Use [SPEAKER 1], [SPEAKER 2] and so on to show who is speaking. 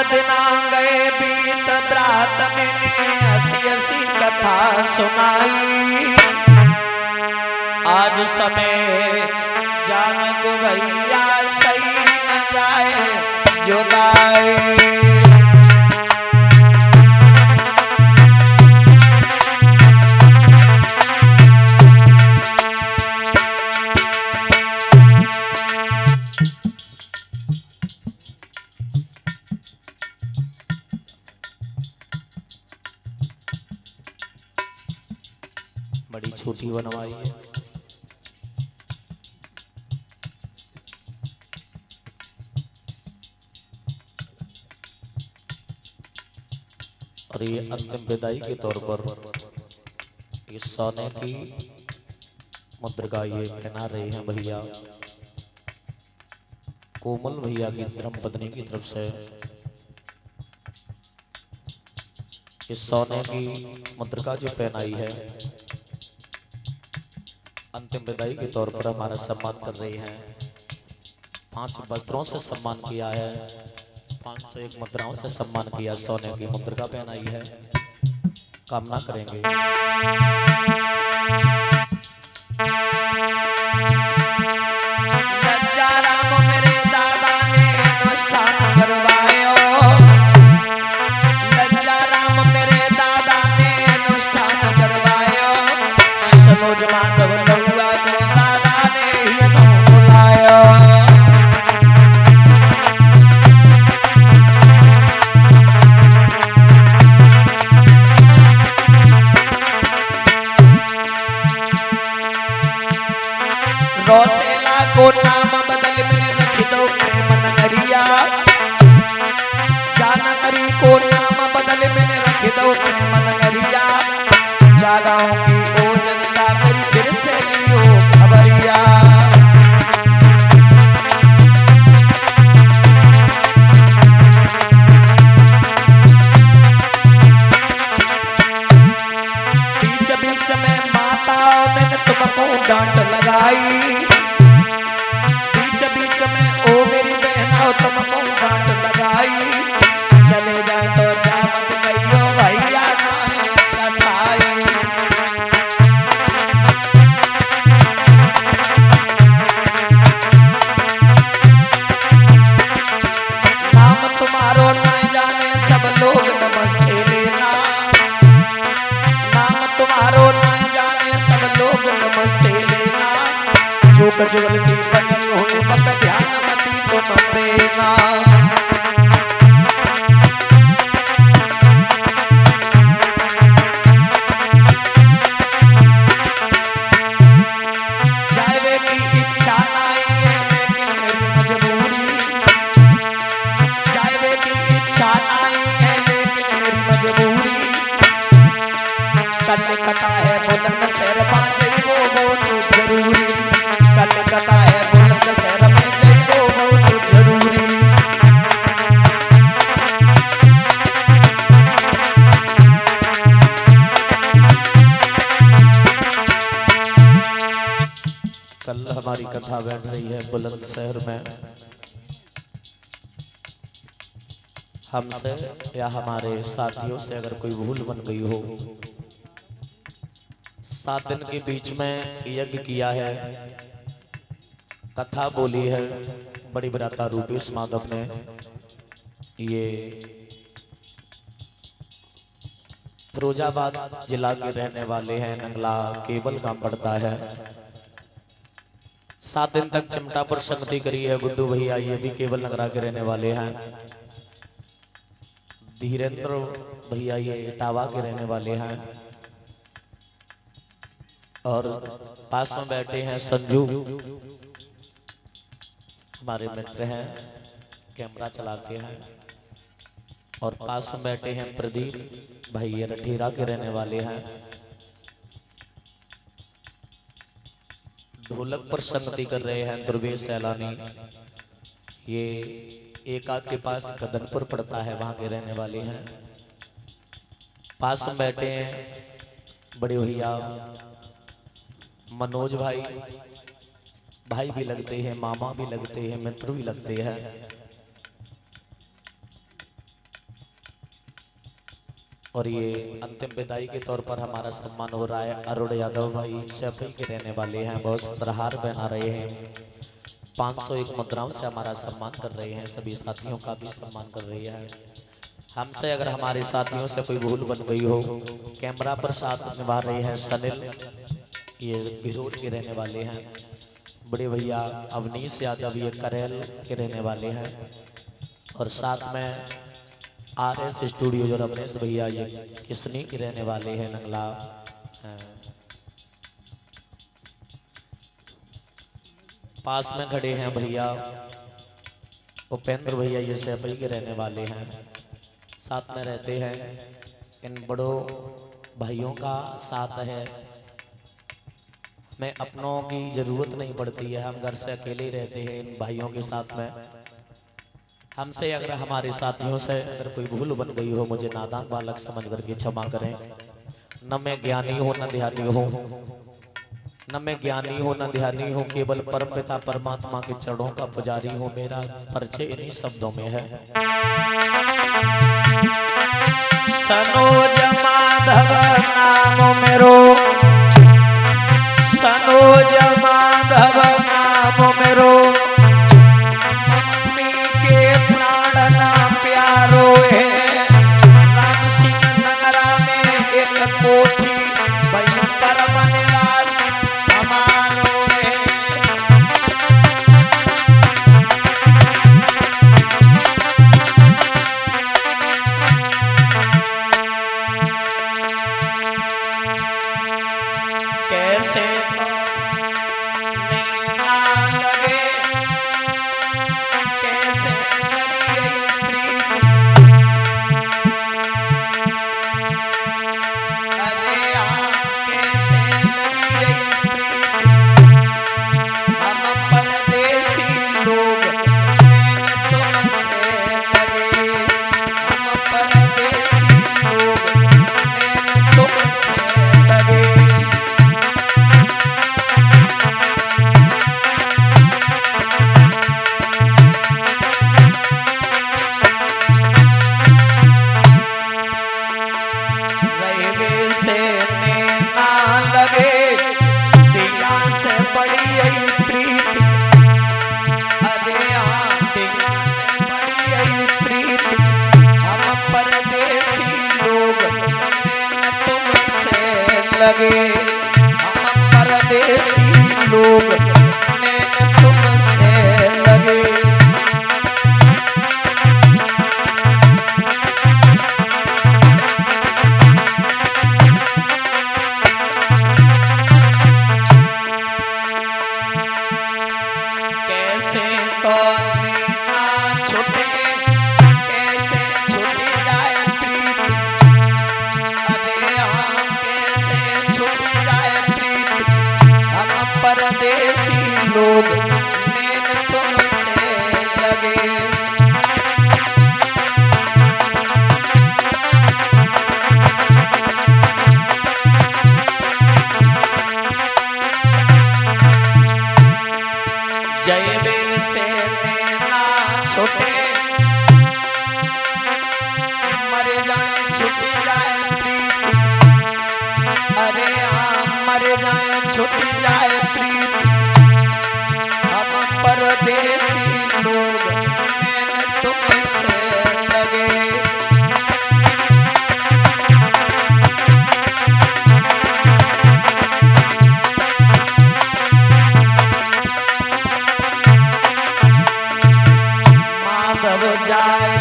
[SPEAKER 1] दिना गए बीत ब्रात मैंने हसी हसी कथा सुनाई। आज समय जान को भैया सही न जाए जुदाई।
[SPEAKER 2] बड़ी छोटी बनवाई है। और ये अंतिम विदाई के तौर पर इस सोने की मुद्रिका ये पहना रहे हैं भैया कोमल भैया की धर्म पत्नी की तरफ से। इस सोने की मुद्रिका जो पहनाई है अंतिम विदाई के तौर पर हमारा सम्मान कर रहे हैं। 5 वस्त्रों से सम्मान किया है, 501 मुद्राओं से सम्मान किया, सोने की मुद्रिका पहनाई है। कामना करेंगे
[SPEAKER 1] राम मेरे दादा ने अनुष्ठान करवायो। राम मेरे दादा ने अनुष्ठान करवायो। सनोज माधव लहुआ को दादा ने ही बुलायो। रोसेला को नाम बदल मैंने रख दो प्रेम नगरिया। जानकरी को नाम बदल मैंने रख दो प्रेम नगरिया। जागाओं की ओजन का मेरी फिर से लियो खबरिया। बीच बीच में माता मैंने तुमको डांट लगाई। बीच बीच में ओ मेरी बहना तुमको डांट लगाई। चले जाए तो जा मत कहियो भैया नाहे कसाई। नाम तुम्हारो न जाने सब लोग नमस्ते लेना। नाम तुम्हारो न जाने सब लोग नमस्ते लेना। चूक जुगल की बनी हुई मत ध्यान मती तुम देना। जाए की इच्छा नहीं है लेकिन मेरी मजबूरी। जाए की इच्छा नहीं है लेकिन मेरी मजबूरी। कल कथा है बुलंद शहर बाजे वो तो जरूरी। कल कथा है बुलंद शहर में जइबो वो तो जरूरी।
[SPEAKER 2] कल हमारी कथा बैठ रही है बुलंद शहर में। हमसे या हमारे साथियों से अगर कोई भूल बन गई हो, 7 दिन के बीच में यज्ञ किया है, कथा बोली है, बड़ी बराता रूपेश माधव ने। ये फिरोजाबाद जिला के रहने वाले हैं, नंगला केवल का पड़ता है। 7 दिन तक चिमटा पर संगति करी है गुड्डू भैया, ये भी केवल नगरा के रहने वाले हैं। धीरेन्द्र भैया ये इटावा के रहने वाले हैं। और पास में बैठे हैं संजू, हमारे मित्र हैं, कैमरा चलाते हैं। और पास में बैठे हैं प्रदीप भाई, ये रठीरा के रहने वाले हैं। ढोलक पर संगति कर रहे हैं दुर्वेश सैलानी, ये एकाक के पास गदनपुर पड़ता है, वहां के रहने वाले हैं। पास में बैठे हैं बड़े भैया मनोज भाई, भाई भी लगते हैं, मामा भी लगते हैं, मित्र भी लगते हैं। और ये अंतिम विदाई के तौर पर हमारा सम्मान हो रहा है। अरुण यादव भाई सैफई के रहने वाले हैं, बहुत सुंदर हार पहना रहे हैं। 501 मुद्राओं से हमारा सम्मान कर रहे हैं। सभी साथियों का भी सम्मान कर रही है। हमसे अगर हमारे साथियों से कोई भूल बन गई हो, कैमरा पर साथ निभा रहे हैं सनिल, ये बिरोड के रहने वाले हैं। बड़े भैया अवनीश यादव ये करेल के रहने वाले हैं। और साथ में RS स्टूडियो जो रमेश भैया ये किसनी के रहने वाले हैं, नंगला। पास में खड़े हैं भैया उपेंद्र भैया, ये सैफई के रहने वाले हैं, साथ में रहते हैं। इन बड़ों भाइयों का साथ है, हमें अपनों की जरूरत नहीं पड़ती है, हम घर से अकेले ही रहते हैं इन भाइयों के साथ में। हमसे अगर हमारे साथियों से अगर कोई भूल बन गई हो, मुझे नादान बालक समझ करके क्षमा करें। न मैं ज्ञानी हूँ न ध्यानी हूँ, न मैं ज्ञानी हूँ न ध्यानी हूँ, केवल परम पिता परमात्मा के चरणों का पुजारी हूँ। मेरा परिचय इन्हीं शब्दों में है।
[SPEAKER 1] सनोज माधव नाम मेरो, सनोज माधव नाम मेरो, मम्मी के प्राण ना प्यारो है। राम सिंह नगरा में एक कोठी, वहीं परम निवास हमारो है। कैसे लगे, हम परदेसी लोग नैन तुमसे लगे। कैसे तो ना छूटे, कैसे छूट जाए प्रीत, अरे हम कैसे छूट जाए प्रीत, हम परदेसी लोग नैन तुमसे लगे। जयबे से नैना छूटे, मर जाए छूट जाए प्रीत, अरे मर जाए छूट जाए प्रीत, हम परदेसी लोग नैन तुमसे लगे। माधव जाए